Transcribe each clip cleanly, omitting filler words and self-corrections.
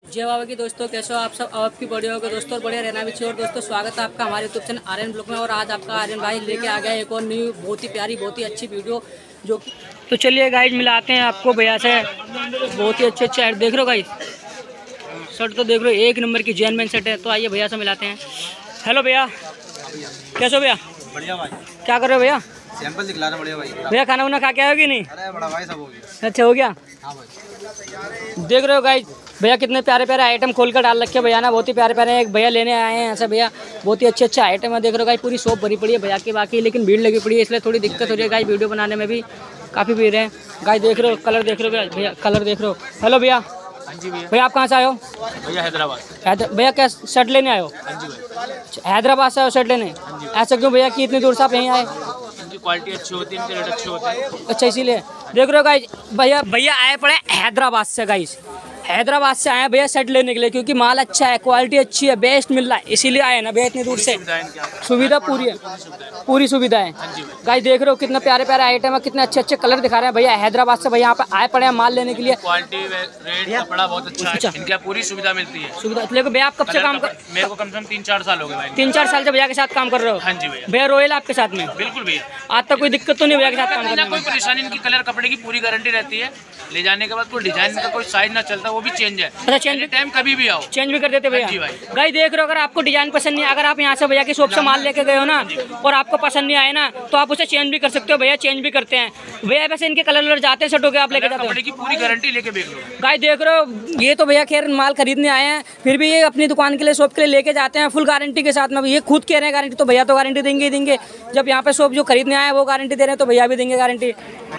जय बाबा की दोस्तों, कैसे हो आप सब। आपकी बढ़िया होगा दोस्तों और बढ़िया रहना भी चाहिए। और दोस्तों स्वागत है आपका हमारे यूट्यूब चैनल आर्यन ब्लॉग में। और आज आपका आर्यन भाई लेके आ गया एक और न्यू बहुत ही प्यारी बहुत ही अच्छी वीडियो जो कि तो चलिए गाइज मिलाते हैं आपको भैया से। बहुत ही अच्छे शर्ट देख रहे हो गाइज, शर्ट तो देख रहे हो एक नंबर की जेनमैन शर्ट है। तो आइए भैया से मिलाते हैं। हेलो भैया, कैसे हो भैया? बढ़िया भाई। क्या कर रहे हो भैया? सैंपल दिखला रहे बढ़िया भाई। भैया खाना वाना खा के आए हो कि नहीं? अरे बड़ा भाई सब हो गया। अच्छा हो गया। हाँ भाई। देख रहे हो गाइज भैया कितने प्यारे प्यारे आइटम खोल कर डाल रखे भैया ना, बहुत ही प्यारे प्यारे। एक भैया लेने आए हैं ऐसे भैया, बहुत ही अच्छे आइटम है। देख रहे हो गाइज पूरी शॉप भरी पड़ी है भैया की, बाकी लेकिन भीड़ लगी पड़ी है इसलिए थोड़ी दिक्कत हो रही है गाइज। वीडियो बनाने में भी काफ़ी भीड़ है गाइज। देख रहे हो कलर देख रहे हो भैया, कलर देख रहे हो। हेलो भैया। हाँ जी भैया। भैया आप कहाँ से आए हो? भैया हैदराबाद। भैया क्या शर्ट लेने आए हो? हाँ जी भाई। हैदराबाद से आए हो शर्ट लेने? ऐसा क्यों भैया कि इतनी दूर से आप यहीं आए? इनकी क्वालिटी अच्छी होती है, इनके रेट अच्छे होते हैं। अच्छा इसीलिए देख रहे हो गाइज। भैया आए पड़े हैदराबाद से गाइज, हैदराबाद से आए भैया शर्ट लेने के लिए, क्योंकि माल अच्छा है, क्वालिटी अच्छी है, बेस्ट मिल रहा है, इसीलिए आए ना भैया इतनी दूर से। सुविधा पूरी है, पूरी सुविधा है गाइस। देख रहे हो कितना प्यारे प्यारे आइटम है, कितने अच्छे अच्छे कलर दिखा रहे हैं भैया। हैदराबाद से भैया यहाँ पे आए पड़े हैं माल लेने के लिए। क्वालिटी रेट कपड़ा बहुत अच्छा है, इनके पूरी सुविधा मिलती है। सुविधा लेकिन भैया आप कब से काम कर? मेरे को कम से कम 3-4 साल हो गए भाई। 3-4 साल से भैया के साथ काम कर रहे हो? हाँ जी भैया। भैया रोयल आपके साथ में? बिल्कुल भैया। आज तक कोई दिक्कत तो नहीं भैया के साथ काम करने में? कोई परेशानी, इनकी कलर कपड़े की पूरी गारंटी रहती है। ले जाने के बाद कोई डिजाइन का कोई साइज ना चलता, वो भी चेंज है। चेंज टाइम कभी भी आओ चेंज भी कर देते भैया। जी भाई। गाइस देख रहे हो, अगर आपको डिजाइन पसंद नहीं, अगर आप यहाँ से भैया की शॉप से माल लेके गए हो ना और आपको पसंद नहीं आए ना, तो आप उसे चेंज भी कर सकते हो भैया, चेंज भी करते हैं भैया। वैसे इनके कलर जाते हैं शर्टों के, आप लेके जाते हो? कपड़े की पूरी गारंटी लेके देख लो। गाइस देख रहे हो, ये तो भैया खैर माल खरीदने आए हैं, फिर भी ये अपनी दुकान के लिए शॉप के लिए लेके जाते हैं फुल गारंटी के साथ में। ये खुद कह रहे हैं गारंटी, तो भैया तो गारंटी देंगे ही देंगे। जब यहाँ पे शॉप जो खरीदने आए हैं वो गारंटी दे रहे हैं, तो भैया भी देंगे गारंटी।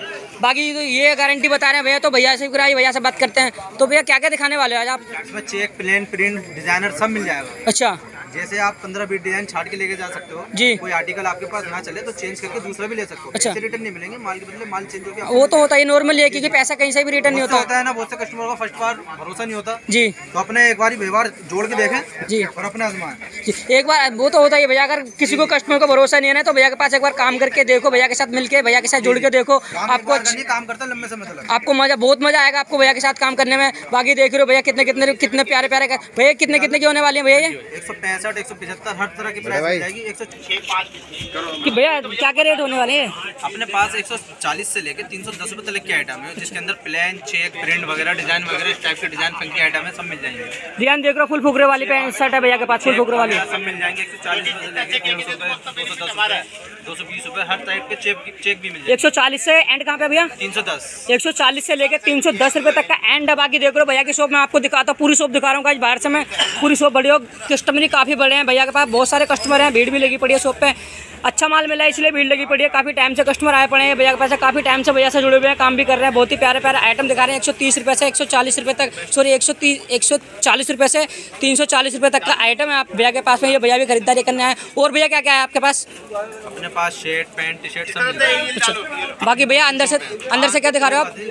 बाकी तो ये गारंटी बता रहे हैं भैया, तो भैया से भी कराइए, भैया से बात करते हैं। तो भैया क्या क्या दिखाने वाले हो आज आप? इसमें चेक, प्लेन, प्रिंट, डिजाइनर सब मिल जाएगा। अच्छा, जैसे आप 15-20 डिजाइन छाट के लेके जा सकते हो जी। कोई आर्टिकल आपके पास ना चले तो चेंज करके दूसरा भी ले सकते हो। अच्छा। ऐसे रिटर्न नहीं मिलेंगे, माल के बदले माल चेंज हो गया। वो तो होता है नॉर्मल है, क्योंकि पैसा कहीं से भी रिटर्न नहीं होता है ना। बहुत से कस्टमर का फर्स्ट बार भरोसा नहीं होता जी, तो अपने एक बार व्यवहार जोड़ के देखें जी और अपने आजमाएं जी। एक बार वो तो होता है भैया, अगर किसी को कस्टमर को भरोसा नहीं है ना, तो भैया के पास एक बार काम करके देखो, भैया के साथ मिलके भैया के साथ जुड़ के देखो, आपको काम करता है लंबे समय तक, आपको मजा बहुत मजा आएगा आपको भैया के साथ काम करने में। बाकी देख रहे हो भैया कितने कितने कितने प्यारे प्यारे भैया, कितने कितने की होने वाली है भैया ये? 165, 175 हर तरह की प्राइस मिल जाएगी। 106 कि भैया क्या क्या रेट होने वाले हैं? अपने पास 140 से लेकर 310 रुपए तक के आइटम है, जिसके अंदर प्लेन, चेक, प्रिंट वगैरह, डिजाइन वगैरह, इस टाइप के डिजाइन फंकी आइटम है, सब मिल जाएंगे। ध्यान देख रहे हो फुल फुकरे वाली पैंट शर्ट है भैया के पास, फुल फुकरे वाली सब मिल जाएंगे। 140 रुपए से लेकर 150 रुपए, 210 रुपए, 220 रुपए, हर टाइप के चेक भी मिल जाएंगे। 140 से एंड कहाँ पे भैया? 310। 140 से लेकर 310 रुपए तक का एंड है। बाकी देख रहे हो भैया की शॉप में आपको दिखाता हूँ, पूरी शॉप दिखा रहा हूँ आज बाहर से मैं। पूरी शॉप बड़ी हो, कस्टमर काफ़ी बड़े हैं भैया के पास, बहुत सारे कस्टमर हैं, भीड़ भी लगी पड़ी है शॉप पे। अच्छा माल मिला है इसलिए भीड़ लगी पड़ी है, काफ़ी टाइम से कस्टमर आए पड़े हैं भैया के पास, काफ़ी टाइम से भैया से जुड़े हुए हैं, काम भी कर रहे हैं। बहुत ही प्यारे प्यारे आइटम दिखा रहे हैं। 130 रुपये से 140 रुपये तक, सॉरी 140 रुपये से 340 रुपये तक का आइटम है आप भैया के पास में। ये भैया भी खरीदारी करने आए। और भैया क्या क्या है आपके पास? अपने पास शर्ट, पैंट, टी शर्ट सब मिल जाएगा। अच्छा, बाकी भैया अंदर से क्या दिखा रहे हो आप?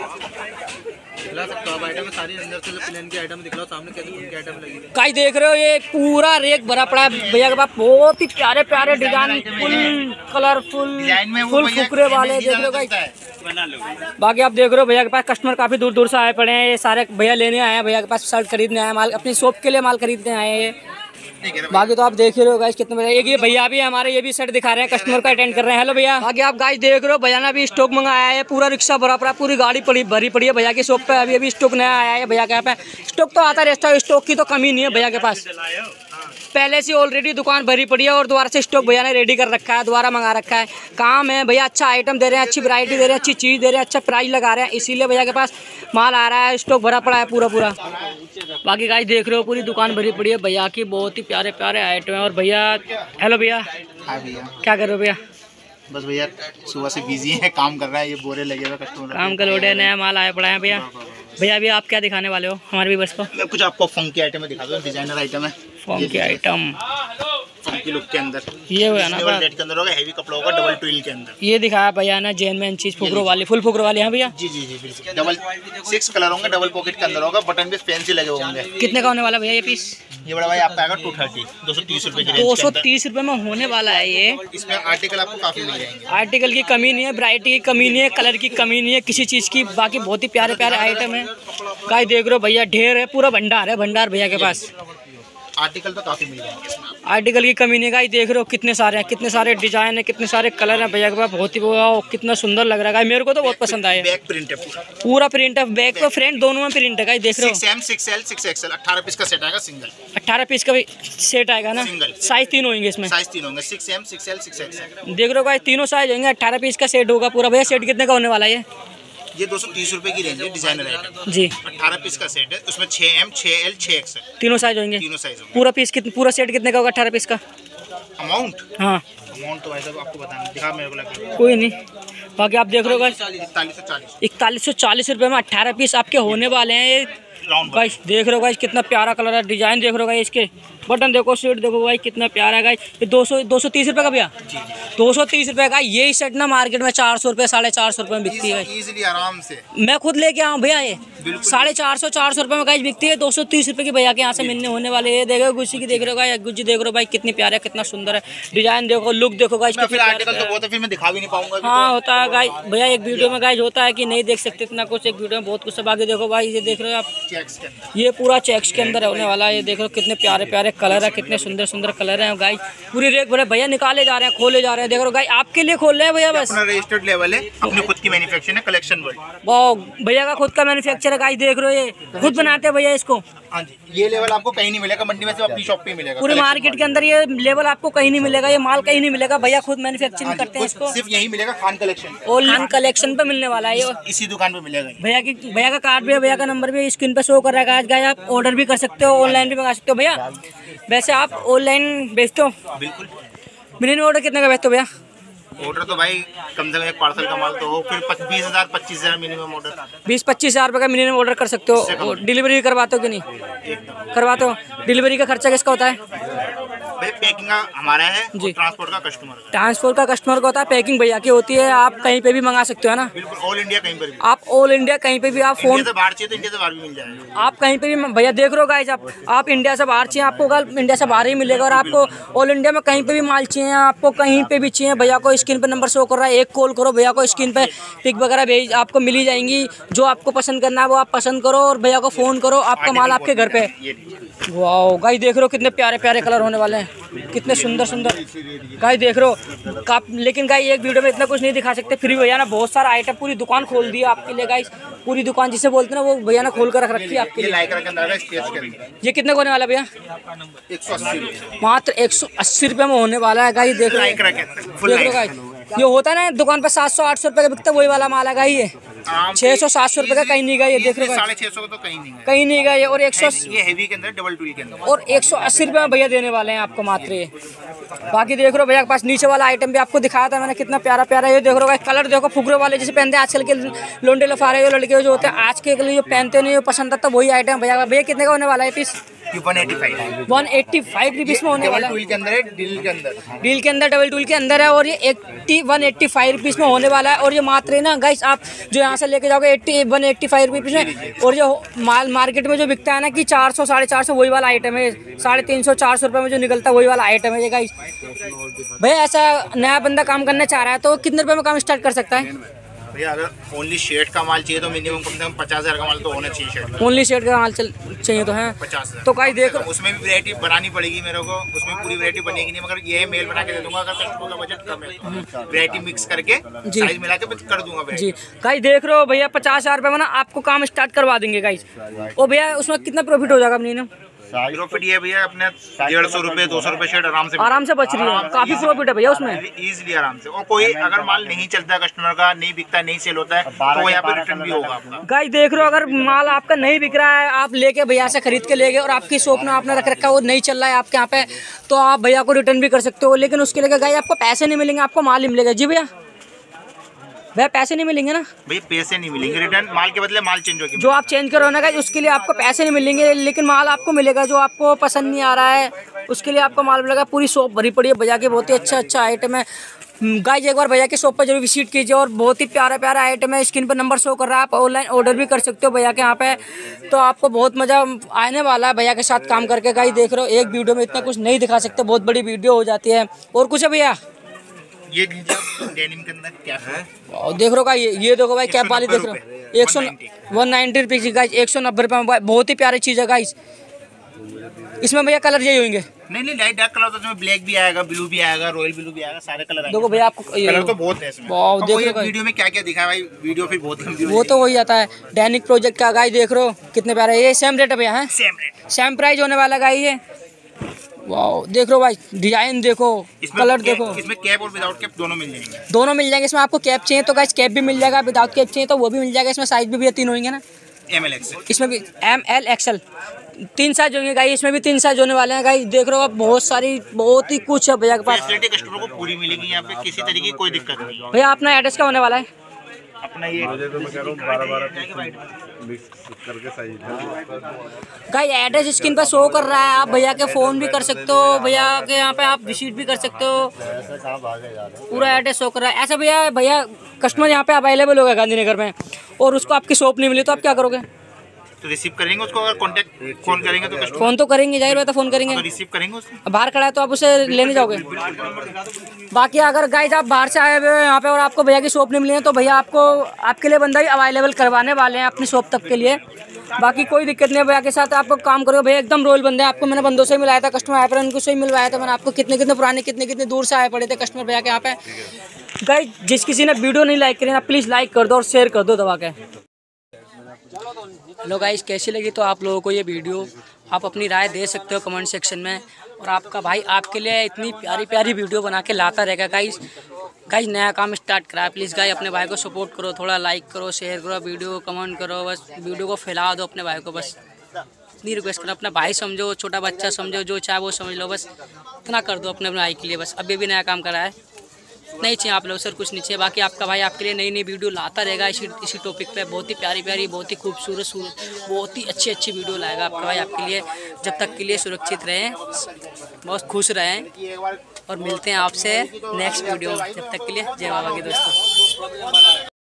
दिखला सकते हो आप आइटम सारी, अंदर से प्लेन की आइटम दिखलाओ, सामने कैसे उनकी आइटम लगी है। काई देख रहे हो, ये पूरा रेक भरा पड़ा है भैया के पास, बहुत ही प्यारे प्यारे डिजाइन, फुल कलरफुल, फुल फुकरे वाले देख रहे हो गाइस। बाकी आप देख रहे हो भैया के पास कस्टमर काफी दूर दूर से आए पड़े हैं, ये सारे भैया लेने आए हैं, भैया के पास शर्ट खरीदने आए हैं, माल अपनी शॉप के लिए माल खरीदने आए हैं। बाकी तो आप देख रहे हो गाइस कितने बड़े। एक ये भैया भी हमारे, ये भी शर्ट दिखा रहे हैं, कस्टमर को अटेंड कर रहे हैं। हेलो भैया। बाकी आप गाइस देख रहे हो भैया ने अभी स्टॉक मंगाया है, पूरा रिक्शा भरा पड़ा, पूरी गाड़ी भरी पड़ी है भैया की शॉप पे। अभी स्टॉक नया आया है भैया के यहाँ पे। स्टॉक तो आता रहता है, स्टॉक की तो कमी नहीं है भैया के पास, पहले से ऑलरेडी दुकान भरी पड़ी है और दोबारा से स्टॉक भैया ने रेडी कर रखा है, दोबारा मंगा रखा है। काम है भैया, अच्छा आइटम दे रहे हैं, अच्छी वैरायटी दे रहे हैं, अच्छी चीज़ दे रहे हैं, अच्छा प्राइस लगा रहे हैं, इसीलिए भैया के पास माल आ रहा है, स्टॉक भरा पड़ा है पूरा। बाकी गाइस देख रहे हो पूरी दुकान भरी पड़ी है भैया की, बहुत ही प्यारे प्यारे आइटम है। और भैया, हेलो भैया। हाँ भैया। क्या कर रहे हो भैया? बस भैया सुबह से बिजी है, काम कर रहा है, ये बोरे लगे हुए कस्टमर, काम का लोड है, नया माल आया पड़ा है भैया। भैया अभी आप क्या दिखाने वाले हो हमारे भी बस को? मैं कुछ आपको फंकी आइटम दिखा दूँ, डिजाइनर आइटम है, फंकी आइटम, फंकी लुक के अंदर। ये हुआ ना रेट के अंदर होगा, हेवी कपड़ा होगा, डबल ट्विल के अंदर। ये दिखाया भैया ना जेनमैन चीज, फुकरो वाली, फुल फुकरो वाली। हाँ भैया जी जी जी बिल्कुल। डबल 6 कलर होंगे, डबल पॉकेट के अंदर होगा, बटन भी फैंसी लगे होंगे। कितने का होने वाला भैया ये पीस? ये बड़ा भाई आपका आएगा 230 230 रुपए की रेंज 230 रुपए में होने वाला है ये। इसमें आर्टिकल आपको काफी मिल जाएंगे। आर्टिकल की कमी नहीं है, वैरायटी की कमी नहीं है, कलर की कमी नहीं है किसी चीज़ की। बाकी बहुत ही प्यारे प्यारे आइटम है गाइस, देख रहे हो भैया, ढेर है, पूरा भंडार है, भंडार भैया के पास। आर्टिकल तो काफी मिल जाएंगे इसमें। आर्टिकल की कमी नहीं गाइस, देख रहे हो कितने सारे हैं, कितने सारे डिजाइन है, कितने सारे कलर हैं भैया के पास। बहुत ही कितना सुंदर लग रहा है, मेरे को तो बहुत पसंद आया। बैक प्रिंट है पूरा प्रिंट है, बैक पे फ्रंट दोनों में प्रिंट है गाइस, देख रहे हो। 6M 6L 6XL 18 पीस का सेट आएगा सिंगल। 18 पीस का भी सेट आएगा ना, सिंगल। साइज 3 होंगे इसमें, साइज 3 होंगे 6M 6L 6XL। देख रहे हो गाइस, तीनों साइज होंगे, 18 पीस का सेट होगा पूरा। भैया सेट कितने का होने वाला है ये 230 रुपए की रेंज है, डिजाइनर आइटम जी। 18 पीस का सेट है, उसमें 6M 6L 6XL तीनों साइज होंगे, तीनों साइज होंगे। पूरा पीस कितने, पूरा सेट कितने का होगा 18 पीस का? अमाउंट हाँ तो भाई साहब आपको बताना, दिखा मेरे को लगे। कोई नहीं, बाकी आप देख रहे हो गाइस 4140 4140 रुपए में 18 पीस आपके होने वाले हैं ये राउंड गाइस। देख रहे हो गाइस कितना प्यारा कलर है, डिजाइन देख रहे हो गाइस, इसके बटन देखो, सेट देखो भाई कितना प्यारा है गाइस। ये 230 रुपए का भैया, 230 रुपए का। यही सेट ना मार्केट में 400 रुपए 450 रुपए में बिकती है। इजीली आराम से मैं खुद लेके आऊँ भैया, ये 450 400 रुपए में गाइस बिकती है। 230 रुपए की भैया के यहाँ से मिलने होने वाले। ये देखो गुच्ची की, देख रहे हो गाइस, गुच्ची देख रहे हो भाई कितनी प्यारा है, कितना सुंदर है, डिजाइन देखो, लुक देखो गाइस। फिर आर्टिकल तो बहुत है, फिर मैं दिखा भी नहीं पाऊंगा। हाँ होता है गाइस भैया, एक वीडियो में गाइस होता है कि नहीं देख सकते इतना कुछ, एक वीडियो में बहुत कुछ है। बाकी देखो भाई, ये देख रहे हो आप, चेक्स के अंदर ये पूरा चेक्स के अंदर होने वाला है। ये देखो कितने प्यारे प्यारे कलर है, कितने सुंदर सुंदर कलर हैं गाइस। पूरी रेक भरे भैया निकाले जा रहे हैं, खोले जा रहे हैं। देख रहे हो गाइस, आपके लिए खोल रहे हैं भैया बस। अपना रजिस्टर्ड लेवल है, अपनी खुद की मैन्युफैक्चरिंग है, कलेक्शन वर्ल्ड। वो भैया का खुद का मैन्युफैक्चर है गाइस, देख रहे हो, ये खुद बनाते हैं भैया इसको। हाँ जी, ये लेवल आपको कहीं नहीं मिलेगा मंडी में, सिर्फ अपनी शॉप पे ही मिलेगा। पूरी मार्केट के अंदर ये लेवल आपको कहीं नहीं मिलेगा, ये माल कहीं नहीं मिलेगा। भैया खुद मैन्युफैक्चरिंग करते हैं इसको, सिर्फ यही मिलेगा खान कलेक्शन, ऑनलाइन कलेक्शन पे मिलने वाला है ये। इसी दुकान पे मिलेगा। भैया का कार्ड भी है, भैया का नंबर भी स्क्रीन पे शो कर रहा है गाइस। आप ऑर्डर भी कर सकते हो, ऑनलाइन भी मंगा सकते हो। भैया वैसे आप ऑनलाइन बेचते हो? बिल्कुल। मिनिमम ऑर्डर कितने का बेचते हो भैया? ऑर्डर तो भाई कम से कम एक पार्सल का माल तो हो, फिर 20,000 25,000 मिनिमम ऑर्डर। 20-25 हज़ार रुपये का मिनिमम ऑर्डर कर सकते हो। डिलीवरी करवाते हो कि नहीं? करवाते हो। डिलीवरी का खर्चा किसका होता है? भाई पैकिंग का हमारा है जी, ट्रांसपोर्ट का कस्टमर। ट्रांसपोर्ट का कस्टमर का होता है, पैकिंग भैया की होती है। आप कहीं पे भी मंगा सकते हो ना? बिल्कुल, ऑल इंडिया कहीं पर भी। आप ऑल इंडिया कहीं पे भी, आप फोन से बाहर चाहिए तो इंडिया से बाहर भी मिल जाएगा। आप कहीं पे भी भैया देख रहे हो गाइस, आप इंडिया से बाहर चाहिए आपको, इंडिया से बाहर ही मिलेगा। और आपको ऑल इंडिया में कहीं पे भी माल चाहिए, आपको कहीं पे भी चाहिए, भैया को स्क्रीन पे नंबर शो कर रहा है, एक कॉल करो भैया को, स्क्रीन पे पिक वगैरह भेज आपको मिल ही जाएंगी। जो आपको पसंद करना है वो आप पसंद करो और भैया को फ़ोन करो, आपका माल आपके घर पे। वाओ गाइस, देख रहे हो कितने प्यारे प्यारे कलर होने वाले हैं, कितने सुंदर सुंदर गाइस, देख रहे हो। लेकिन गाइस एक वीडियो में इतना कुछ नहीं दिखा सकते, फिर भैया ना बहुत सारा आइटम, पूरी दुकान खोल दी है आपके लिए गाइस। पूरी दुकान जिसे बोलते हैं ना, वो भैया ने खोल कर रख रखी है आपके लिए। ये कितने का होने वाला भैया? 180 मात्र 180 रुपये में होने वाला है गाइस। देख रहे हो गाइस, ये होता है ना दुकान पर 700-800 रुपये का बिकता है, वही वाला माल है गाइस। ये 600-700 रुपये का कहीं नहीं गया, ये देख रहे हो 650 का तो कहीं नहीं गया ये। और 100 ये हेवी के अंदर, डबल टूल के अंदर, और 180 रुपये में भैया देने वाले हैं आपको मात्र ये। बाकी देख रहे हो भैया के पास नीचे वाला आइटम भी आपको दिखाया था मैंने, कितना प्यारा प्यारा। ये देख रहे हो कलर देखो, फुगरे वाले जैसे पहनते हैं आजकल के लोंडे लफारे जो लड़के जो होते हैं, आज के लिए जो पहनते नहीं, पसंद आता वही आइटम भैया का। भैया कितने का होने वाला है पीस? 185 रुपीस में होने वाला है। डबल टूल के अंदर है, डील के अंदर, डील के अंदर डबल टूल के अंदर है। और ये 185 रुपीस में होने वाला है। और ये मात्र ना गाइस, आप जो यहाँ से लेके जाओगे 185 रुपीस में। और जो माल मार्केट में जो बिकता है ना कि 400 450 वही वाला आइटम है, 350-400 रुपये में जो निकलता है वही वाला आइटम है ये गाइस। भैया ऐसा नया बंदा काम करना चाह रहा है तो कितने रुपये में काम स्टार्ट कर सकता है? भैया अगर ओनली शर्ट का माल चाहिए तो मिनिमम कम से कम 50,000 का माल तो होना चाहिए। शर्ट ओनली शर्ट का माल चाहिए तो है 50,000। तो गाइस देख, उसमें भी वैरायटी बनानी पड़ेगी मेरे को, उसमें पूरी वैरायटी बनेगी नहीं, मगर ये मेल बना के दे दूंगा। अगर कस्टमर का बजट कम है, वैरायटी मिक्स करके साइज मिला के कर दूंगा जी। गाइस देख रहे हो भैया 50,000 रुपये में ना आपको काम स्टार्ट करवा देंगे गाइस। और भैया उसमें कितना प्रॉफिट हो जाएगा मिनिमम? प्रॉफिट ये भैया अपने 150 रुपये 200 रुपये शर्ट आराम से बच रही है, काफी प्रॉफिट है भैया उसमें, इजीली आराम से। और कोई अगर माल नहीं चलता कस्टमर का, नहीं बिकता, नहीं सेल होता है तो यहाँ पे रिटर्न भी होगा आपका। गाइस देख रहे हो, अगर माल आपका नहीं बिक रहा है, आप लेके भैया से खरीद के ले गए और आपकी शॉप में आपने रख रखा है, वो नहीं चल रहा है आपके यहाँ पे, तो आप भैया को रिटर्न भी कर सकते हो। लेकिन उसके लिए गाइस आपको पैसे नहीं मिलेंगे, आपको माल ही मिलेगा। जी भैया पैसे नहीं मिलेंगे ना भैया? पैसे नहीं मिलेंगे, रिटर्न माल के बदले माल चेंज होगी। जो आप चेंज करो ना गाइस, उसके लिए आपको पैसे नहीं मिलेंगे, लेकिन माल आपको मिलेगा। जो आपको पसंद नहीं आ रहा है उसके लिए आपको मालूम लगा पूरी शॉप भरी पड़ी है भैया की, बहुत ही अच्छा आइटम है गाइस। एक बार भैया की शॉप पर जरूर विजिट कीजिए और बहुत ही प्यारा आइटम है। स्क्रीन पर नंबर शो कर रहा है, आप ऑनलाइन ऑर्डर भी कर सकते हो भैया के यहाँ पे। तो आपको बहुत मजा आने वाला है भैया के साथ काम करके गाइस। देख रहे हो एक वीडियो में इतना कुछ नहीं दिखा सकते, बहुत बड़ी वीडियो हो जाती है। और कुछ है भैया ये डेनिम के अंदर क्या है? और देख रहे हो गाइस, ये देखो भाई कैप वाली देख रहे हो 190 रुपये की गाइस, 190 रुपये में बहुत ही प्यारी चीज़ है गाइस। इसमें भैया कलर यही होंगे? नहीं लाइट डार्क कलर, तो इसमें ब्लैक भी आएगा, ब्लू भी आएगा, रॉयल ब्लू भी आएगा, सारे कलर आएंगे। देखो भैया आपको कलर तो बहुत है इसमें। देखो वीडियो में क्या क्या दिखा भाई, वीडियो फिर बहुत लंबी वो तो वही आता है। दैनिक प्रोजेक्ट का गाइस देख रहे हो कितने प्यारे, ये सेम रेट है भैया? है सेम रेट, सेम प्राइस होने वाला गाइस ये। वाह देख रहे हो भाई, डिजाइन देखो, कलर देखो। इसमें कैप और विदाउट कैप दोनों मिल जाएंगे। दोनों मिल जाएंगे। इसमें आपको कैप चाहिए तो गाइस कैप भी मिल जाएगा, विदाउट कैप चाहिए तो वो भी मिल जाएगा। इसमें साइज भी भैया 3 होंगे ना? ML XL। इसमें भी ML XL 3 साइज होंगे गाइस। इसमें भी 3 साइज होने वाले हैं गाइस। देख रहे हो आप बहुत ही कुछ है भैया के पास। फैसिलिटी कस्टमर को पूरी मिलेगी यहाँ पे, किसी तरीके की कोई दिक्कत नहीं है। भैया अपना एड्रेस क्या होने वाला है? अपना ये गाइस एड्रेस स्क्रीन पर शो कर रहा है, आप भैया के फ़ोन भी कर सकते हो, भैया के यहाँ पे आप विजिट भी कर सकते हो। पूरा एड्रेस शो कर रहा है। ऐसा भैया कस्टमर यहाँ पे अवेलेबल होगा गांधीनगर में और उसको आपकी शॉप नहीं मिली तो आप क्या करोगे? तो रिसीव करेंगे उसको, अगर कांटेक्ट फोन करेंगे तो कस्टमर फ़ोन तो करेंगे, जाहिर बात है फ़ोन करेंगे। तो रिसीव करेंगे उसको। बाहर खड़ा है तो आप उसे लेने जाओगे। बाकी अगर गाइस आप बाहर से आए हुए हो यहाँ पे और आपको भैया की शॉप नहीं मिली है तो भैया आपको आपके लिए बंदा ही अवेलेबल करवाने वाले हैं अपनी शॉप तक के लिए। बाकी कोई दिक्कत नहीं है भैया के साथ, आपको काम करोगे भैया एकदम रोयल बंदे हैं। आपको मैंने बंदों से मिलाया था, कस्टमर आए पर उनको से ही मिलवाया था मैंने। आपको कितने पुराने कितने दूर से आए पड़े थे कस्टमर भैया के यहाँ पे। गाइस जिस किसी ने वीडियो नहीं लाइक करी ना प्लीज़ लाइक कर दो और शेयर कर दो दबा के। हेलो गाइस, कैसी लगी तो आप लोगों को ये वीडियो? आप अपनी राय दे सकते हो कमेंट सेक्शन में। और आपका भाई आपके लिए इतनी प्यारी वीडियो बना के लाता रहेगा गाइस। नया काम स्टार्ट करा है, प्लीज़ गाइस अपने भाई को सपोर्ट करो, थोड़ा लाइक करो, शेयर करो, वीडियो कमेंट करो, बस वीडियो को फैला दो अपने भाई को। बस इतनी रिक्वेस्ट करो, अपना भाई समझो, छोटा बच्चा समझो, जो चाहे वो समझ लो, बस इतना कर दो अपने भाई के लिए। बस अभी भी नया काम करा है, नहीं चाहिए आप लोग सर, कुछ नहीं चाहिए। बाकी आपका भाई आपके लिए नई वीडियो लाता रहेगा इसी टॉपिक पे। बहुत ही प्यारी बहुत ही खूबसूरत बहुत ही अच्छी वीडियो लाएगा आपका भाई आपके लिए। जब तक के लिए सुरक्षित रहें, बहुत खुश रहें और मिलते हैं आपसे नेक्स्ट वीडियो में। जब तक के लिए जय बाबा की दोस्तों।